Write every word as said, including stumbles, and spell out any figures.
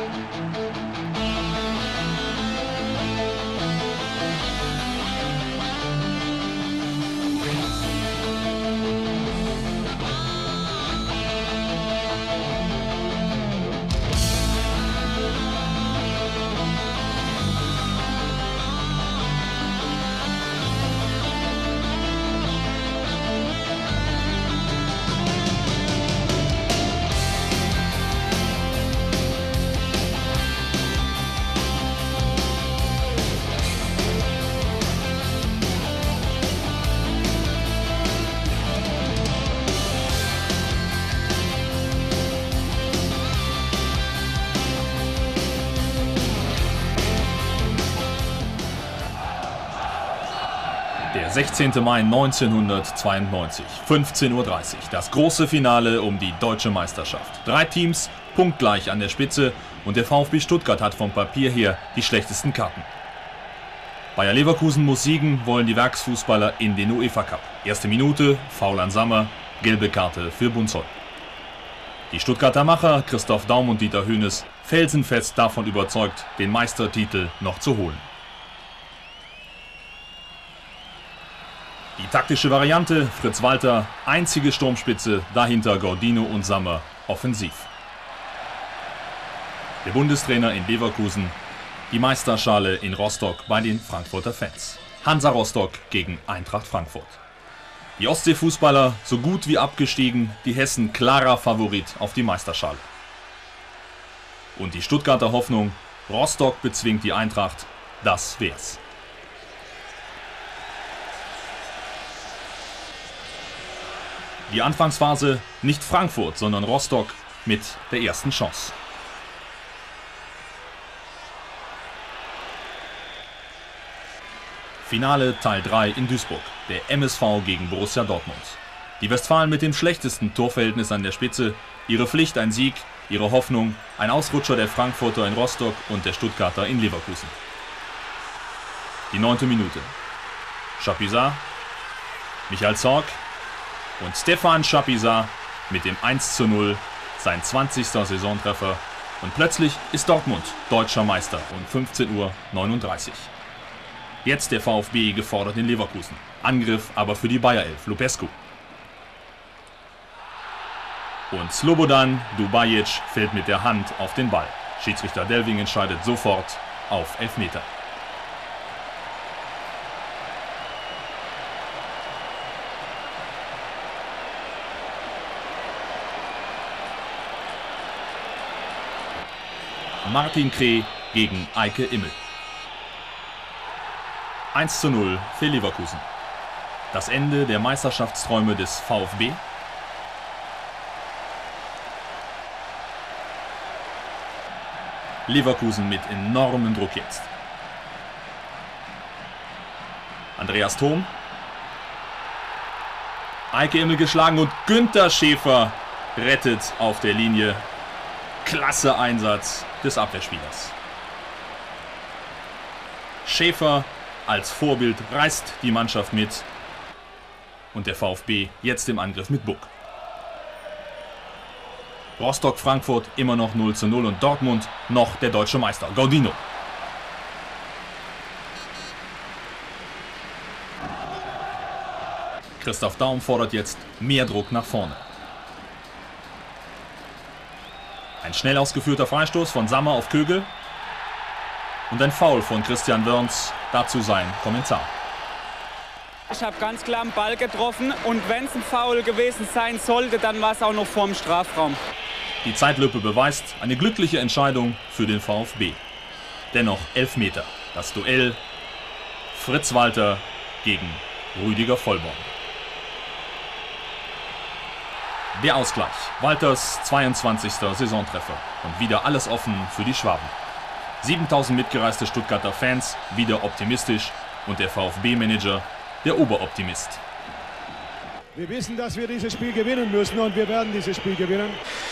Der sechzehnte Mai neunzehnhundertzweiundneunzig, fünfzehn Uhr dreißig, das große Finale um die deutsche Meisterschaft. Drei Teams, punktgleich an der Spitze, und der VfB Stuttgart hat vom Papier her die schlechtesten Karten. Bayer Leverkusen muss siegen, wollen die Werksfußballer in den UEFA Cup. Erste Minute, Foul an Sammer, gelbe Karte für Bunzold. Die Stuttgarter Macher, Christoph Daum und Dieter Hoeneß, felsenfest davon überzeugt, den Meistertitel noch zu holen. Die taktische Variante, Fritz Walter, einzige Sturmspitze, dahinter Gordino und Sammer, offensiv. Der Bundestrainer in Leverkusen, die Meisterschale in Rostock bei den Frankfurter Fans. Hansa Rostock gegen Eintracht Frankfurt. Die Ostseefußballer so gut wie abgestiegen, die Hessen klarer Favorit auf die Meisterschale. Und die Stuttgarter Hoffnung, Rostock bezwingt die Eintracht, das wär's. Die Anfangsphase nicht Frankfurt, sondern Rostock mit der ersten Chance. Finale Teil drei in Duisburg, der M S V gegen Borussia Dortmund. Die Westfalen mit dem schlechtesten Torverhältnis an der Spitze, ihre Pflicht ein Sieg, ihre Hoffnung ein Ausrutscher der Frankfurter in Rostock und der Stuttgarter in Leverkusen. Die neunte Minute. Chapuisat, Michael Zorc und Stefan Chapuisat mit dem eins zu null, sein zwanzigster Saisontreffer, und plötzlich ist Dortmund deutscher Meister um fünfzehn Uhr neununddreißig. Jetzt der VfB gefordert in Leverkusen. Angriff aber für die Bayer-Elf, Lupescu. Und Slobodan Dubajic fällt mit der Hand auf den Ball. Schiedsrichter Delving entscheidet sofort auf Elfmeter. Martin Kreh gegen Eike Immel. eins zu null für Leverkusen. Das Ende der Meisterschaftsträume des VfB. Leverkusen mit enormem Druck jetzt. Andreas Thom. Eike Immel geschlagen und Günther Schäfer rettet auf der Linie. Klasse Einsatz des Abwehrspielers. Schäfer als Vorbild reißt die Mannschaft mit. Und der VfB jetzt im Angriff mit Buck. Rostock-Frankfurt immer noch null zu null und Dortmund noch der deutsche Meister, Gordino. Christoph Daum fordert jetzt mehr Druck nach vorne. Ein schnell ausgeführter Freistoß von Sammer auf Kögel. Und ein Foul von Christian Wörns, dazu sein Kommentar. Ich habe ganz klar am Ball getroffen und wenn es ein Foul gewesen sein sollte, dann war es auch noch vorm Strafraum. Die Zeitlupe beweist eine glückliche Entscheidung für den VfB. Dennoch Elfmeter. Das Duell Fritz Walter gegen Rüdiger Vollborn. Der Ausgleich. Walters zweiundzwanzigster Saisontreffer. Und wieder alles offen für die Schwaben. siebentausend mitgereiste Stuttgarter Fans, wieder optimistisch. Und der VfB-Manager, der Oberoptimist. Wir wissen, dass wir dieses Spiel gewinnen müssen und wir werden dieses Spiel gewinnen.